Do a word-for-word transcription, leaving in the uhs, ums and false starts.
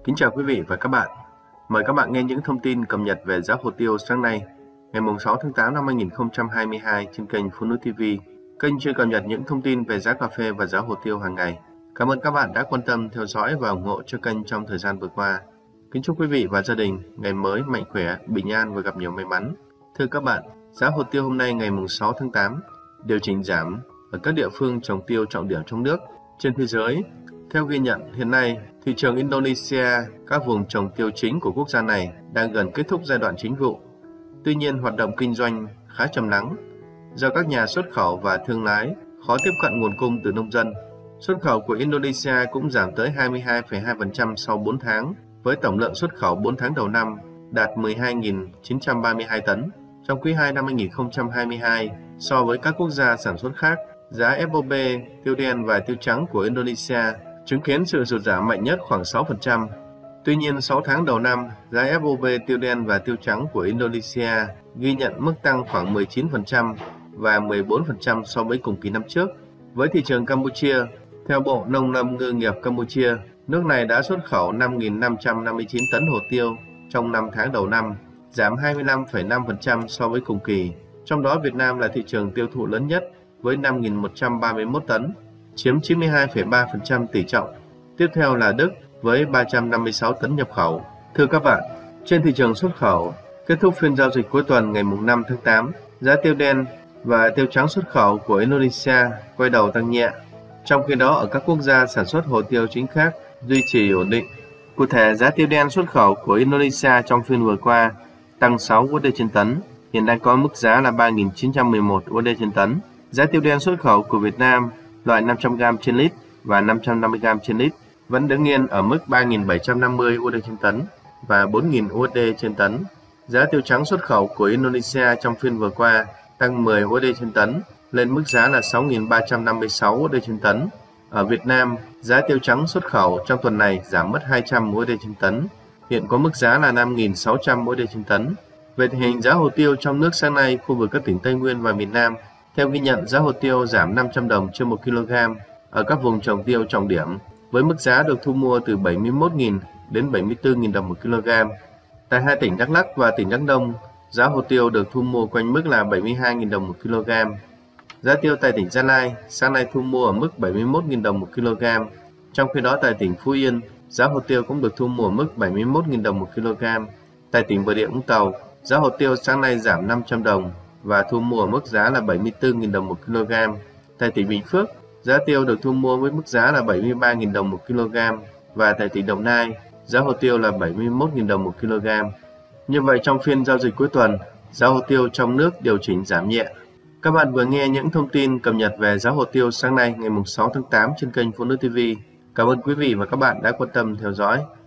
Kính chào quý vị và các bạn. Mời các bạn nghe những thông tin cập nhật về giá hồ tiêu sáng nay, ngày sáu tháng tám năm hai nghìn không trăm hai mươi hai trên kênh Phụ Nữ ti vi, kênh chuyên cập nhật những thông tin về giá cà phê và giá hồ tiêu hàng ngày. Cảm ơn các bạn đã quan tâm theo dõi và ủng hộ cho kênh trong thời gian vừa qua. Kính chúc quý vị và gia đình ngày mới mạnh khỏe, bình an và gặp nhiều may mắn. Thưa các bạn, giá hồ tiêu hôm nay ngày sáu tháng tám điều chỉnh giảm ở các địa phương trồng tiêu trọng điểm trong nước. Trên thế giới, theo ghi nhận, hiện nay, thị trường Indonesia, các vùng trồng tiêu chính của quốc gia này đang gần kết thúc giai đoạn chính vụ. Tuy nhiên, hoạt động kinh doanh khá trầm lắng do các nhà xuất khẩu và thương lái khó tiếp cận nguồn cung từ nông dân. Xuất khẩu của Indonesia cũng giảm tới hai mươi hai phẩy hai phần trăm sau bốn tháng, với tổng lượng xuất khẩu bốn tháng đầu năm đạt mười hai nghìn chín trăm ba mươi hai tấn. Trong quý hai năm hai nghìn không trăm hai mươi hai, so với các quốc gia sản xuất khác, giá ép ô pê, tiêu đen và tiêu trắng của Indonesia chứng kiến sự sụt giảm mạnh nhất khoảng sáu phần trăm. Tuy nhiên, sáu tháng đầu năm, giá ép ô pê, tiêu đen và tiêu trắng của Indonesia ghi nhận mức tăng khoảng mười chín phần trăm và mười bốn phần trăm so với cùng kỳ năm trước. Với thị trường Campuchia, theo Bộ Nông lâm Ngư nghiệp Campuchia, nước này đã xuất khẩu năm nghìn năm trăm năm mươi chín tấn hồ tiêu trong năm tháng đầu năm, giảm hai mươi lăm phẩy năm phần trăm so với cùng kỳ. Trong đó, Việt Nam là thị trường tiêu thụ lớn nhất với năm nghìn một trăm ba mươi mốt tấn, chiếm chín mươi hai phẩy ba phần trăm tỷ trọng. Tiếp theo là Đức với ba trăm năm mươi sáu tấn nhập khẩu. Thưa các bạn, trên thị trường xuất khẩu, kết thúc phiên giao dịch cuối tuần ngày năm tháng tám, giá tiêu đen và tiêu trắng xuất khẩu của Indonesia quay đầu tăng nhẹ. Trong khi đó, ở các quốc gia sản xuất hồ tiêu chính khác duy trì ổn định. Cụ thể, giá tiêu đen xuất khẩu của Indonesia trong phiên vừa qua tăng sáu đô la trên tấn, hiện đang có mức giá là ba nghìn chín trăm mười một đô la trên tấn. Giá tiêu đen xuất khẩu của Việt Nam loại năm trăm gam trên lít và năm trăm năm mươi gam trên lít vẫn đứng yên ở mức ba nghìn bảy trăm năm mươi đô la trên tấn và bốn nghìn đô la trên tấn. Giá tiêu trắng xuất khẩu của Indonesia trong phiên vừa qua tăng mười đô la trên tấn, lên mức giá là sáu nghìn ba trăm năm mươi sáu đô la trên tấn. Ở Việt Nam, giá tiêu trắng xuất khẩu trong tuần này giảm mất hai trăm đô la trên tấn, hiện có mức giá là năm nghìn sáu trăm đô la trên tấn. Về tình hình giá hồ tiêu trong nước sáng nay, khu vực các tỉnh Tây Nguyên và miền Nam, theo ghi nhận, giá hồ tiêu giảm năm trăm đồng trên một ki lô gam ở các vùng trồng tiêu trọng điểm, với mức giá được thu mua từ bảy mươi mốt nghìn đến bảy mươi tư nghìn đồng một ki lô gam. Tại hai tỉnh Đắk Lắk và tỉnh Đắk Nông, giá hồ tiêu được thu mua quanh mức là bảy mươi hai nghìn đồng một ki lô gam. Giá tiêu tại tỉnh Gia Lai sáng nay thu mua ở mức bảy mươi mốt nghìn đồng một ki lô gam. Trong khi đó tại tỉnh Phú Yên, giá hồ tiêu cũng được thu mua ở mức bảy mươi mốt nghìn đồng một ki lô gam. Tại tỉnh Bà Rịa Vũng Tàu, giá hồ tiêu sáng nay giảm năm trăm đồng và thu mua ở mức giá là bảy mươi tư nghìn đồng một ki lô gam. Tại tỉnh Bình Phước, giá tiêu được thu mua với mức giá là bảy mươi ba nghìn đồng một ki lô gam và tại tỉnh Đồng Nai, giá hồ tiêu là bảy mươi mốt nghìn đồng một ki lô gam. Như vậy, trong phiên giao dịch cuối tuần, giá hồ tiêu trong nước điều chỉnh giảm nhẹ. Các bạn vừa nghe những thông tin cập nhật về giá hồ tiêu sáng nay ngày sáu tháng tám trên kênh Phụ Nữ ti vi. Cảm ơn quý vị và các bạn đã quan tâm theo dõi.